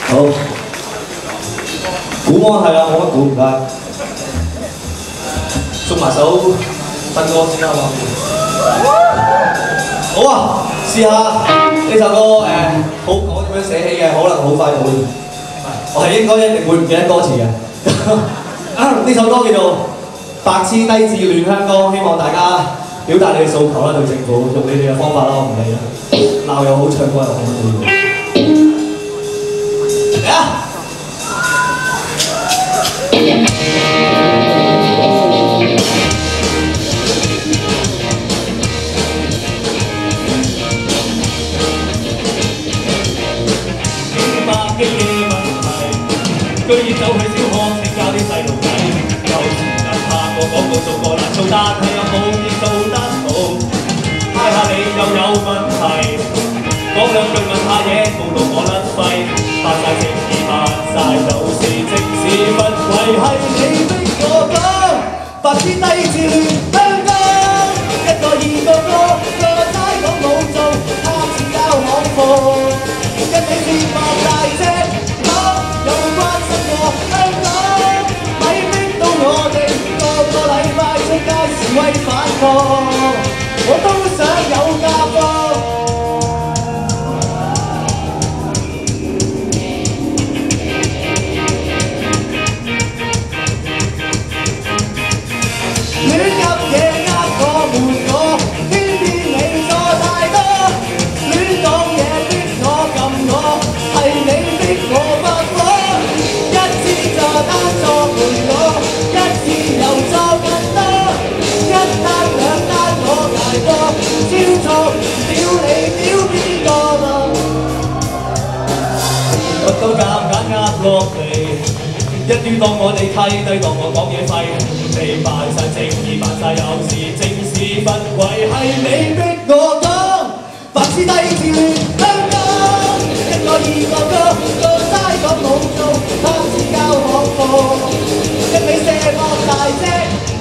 好，估摸係啦，冇乜估唔該。送埋首新歌先啦，好啊，試下呢首歌好我點樣寫起嘅，可能好快就會，我係應該一定會唔記得歌詞嘅。呢首歌叫做《白痴低智亂香江》，希望大家表達你嘅訴求啦，對政府用你哋嘅方法啦，我唔理啦，鬧又好，唱歌又好，嚟啊！百億嘅問題，居然走去小康先教啲細路仔。有時人怕我講到做過難做，但係又冇嘢做得好。嗨下你又有問題，講兩句問下嘢，冇到我甩肺。扮晒正義，扮晒就是正是不愧係你逼我講，白痴低智亂香江，一個二個個齋講冇做，貪錢交行貨。一味是放大隻講，有冇關心過香港？咪逼到我哋個禮拜出街示威反抗，我都想有假放。亂噏嘢我瞞我，偏偏你錯太多，亂講嘢逼我撳我。係你逼我發火，一次就單錯陪我，一次又錯更多，一單兩單我捱過，超錯屌你屌邊個嘛？屈到夾硬壓落嚟，一於當我哋契弟，當我講嘢廢，你扮晒正義，扮晒有事，正事不愧係你逼我講，白痴低智亂香港。一個二個齋講冇做，貪錢交行貨，一味射博大隻。